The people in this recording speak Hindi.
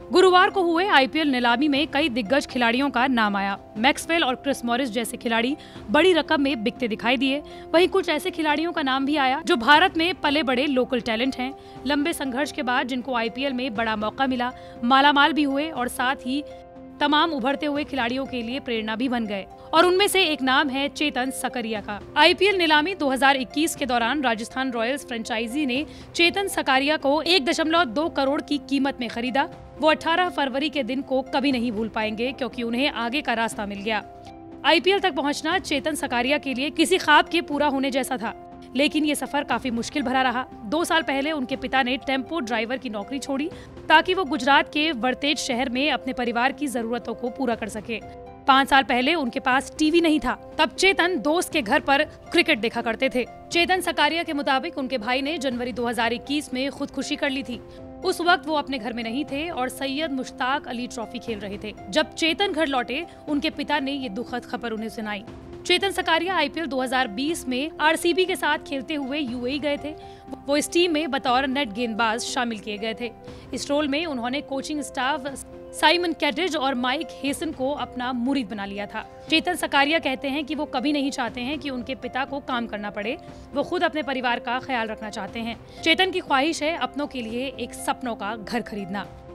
गुरुवार को हुए आईपीएल नीलामी में कई दिग्गज खिलाड़ियों का नाम आया। मैक्सवेल और क्रिस मॉरिस जैसे खिलाड़ी बड़ी रकम में बिकते दिखाई दिए। वहीं कुछ ऐसे खिलाड़ियों का नाम भी आया जो भारत में पले बड़े लोकल टैलेंट हैं। लंबे संघर्ष के बाद जिनको आईपीएल में बड़ा मौका मिला, मालामाल भी हुए और साथ ही तमाम उभरते हुए खिलाड़ियों के लिए प्रेरणा भी बन गए। और उनमें से एक नाम है चेतन सकारिया का। आईपीएल नीलामी 2021 के दौरान राजस्थान रॉयल्स फ्रेंचाइजी ने चेतन सकारिया को 1.2 करोड़ की कीमत में खरीदा। वो 18 फरवरी के दिन को कभी नहीं भूल पाएंगे क्योंकि उन्हें आगे का रास्ता मिल गया। आईपीएल तक पहुंचना चेतन सकारिया के लिए किसी ख्वाब के पूरा होने जैसा था, लेकिन ये सफर काफी मुश्किल भरा रहा। 2 साल पहले उनके पिता ने टेम्पो ड्राइवर की नौकरी छोड़ी ताकि वो गुजरात के वर्तेज शहर में अपने परिवार की जरूरतों को पूरा कर सके। 5 साल पहले उनके पास टीवी नहीं था। तब चेतन दोस्त के घर पर क्रिकेट देखा करते थे। चेतन सकारिया के मुताबिक उनके भाई ने जनवरी 2021 में खुदकुशी कर ली थी। उस वक्त वो अपने घर में नहीं थे और सैयद मुश्ताक अली ट्रॉफी खेल रहे थे। जब चेतन घर लौटे, उनके पिता ने ये दुखद खबर उन्हें सुनाई। चेतन सकारिया आईपीएल 2020 में आरसीबी के साथ खेलते हुए यूएई गए थे। वो इस टीम में बतौर नेट गेंदबाज शामिल किए गए थे। इस रोल में उन्होंने कोचिंग स्टाफ साइमन कैटेज और माइक हेसन को अपना मुरीद बना लिया था। चेतन सकारिया कहते हैं कि वो कभी नहीं चाहते हैं कि उनके पिता को काम करना पड़े। वो खुद अपने परिवार का ख्याल रखना चाहते हैं। चेतन की ख्वाहिश है अपनों के लिए एक सपनों का घर खरीदना।